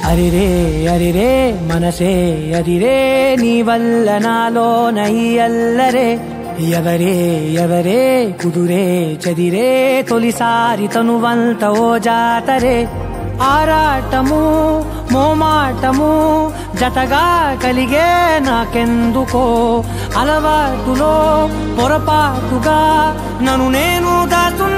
అరిరే మనసే అరిరే నీ వల్ల నాలోన ఈ అల్లరే ఎవరే కుదురే చదిరే తొలిసారి తనువంత ఓ జాతరే ఆరాటము మోమాటము జతగా కలిగే నాకెందుకో అలవాటులో పొరపాటుగా నన్ను నేను దాచున్నా